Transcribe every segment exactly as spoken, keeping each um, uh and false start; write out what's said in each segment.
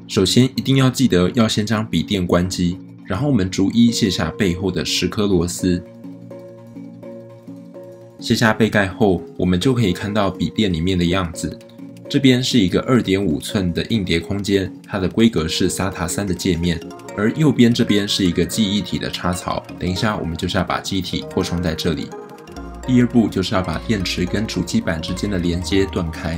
首先一定要记得要先将笔电关机，然后我们逐一卸下背后的十颗螺丝。卸下背盖后，我们就可以看到笔电里面的样子。这边是一个 二点五寸的硬碟空间，它的规格是 S A T A 三的界面，而右边这边是一个记忆体的插槽。等一下我们就是要把记忆体扩充在这里。第二步就是要把电池跟主机板之间的连接断开。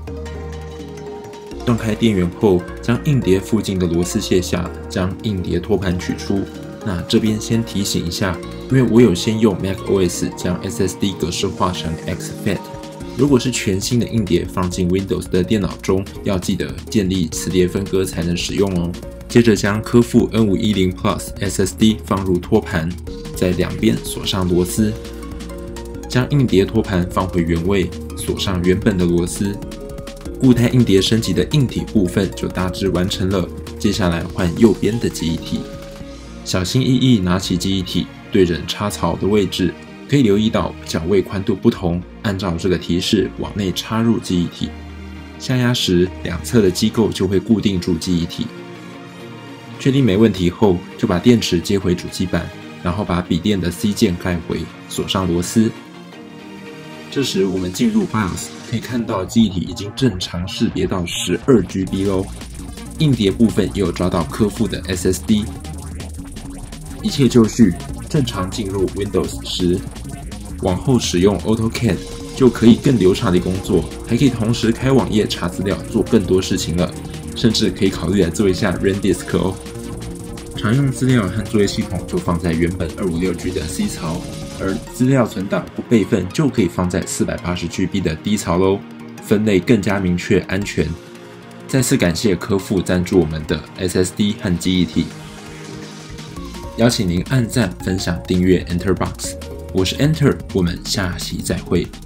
断开电源后，将硬碟附近的螺丝卸下，将硬碟托盘取出。那这边先提醒一下，因为我有先用 macOS 将 S S D 格式化成 X F A T。如果是全新的硬碟放进 Windows 的电脑中，要记得建立磁碟分割才能使用哦。接着将科富 N 五一零 Plus S S D 放入托盘，在两边锁上螺丝，将硬碟托盘放回原位，锁上原本的螺丝。固态硬碟升级的硬体部分就大致完成了，接下来换右边的记忆体。小心翼翼拿起记忆体，对准插槽的位置，可以留意到脚位宽度不同，按照这个提示往内插入记忆体。下压时，两侧的机构就会固定住记忆体。确定没问题后，就把电池接回主机板，然后把笔电的 C 键盖回，锁上螺丝。这时我们进入 BIOS， 可以看到记忆体已经正常识别到 十二 G B 咯。硬碟部分也有抓到科富的 S S D。一切就绪，正常进入 Windows 十。往后使用 AutoCAD 就可以更流畅地工作，还可以同时开网页查资料，做更多事情了，甚至可以考虑来做一下 RANDisk 哦。常用资料和作业系统就放在原本 二五六 G 的 C 槽，而资料存档不备份就可以放在 四百八十 G B 的 D 槽咯，分类更加明确安全。再次感谢科富赞助我们的 S S D 和记忆体。邀请您按赞、分享、订阅 EnterBox， 我是 Enter， 我们下期再会。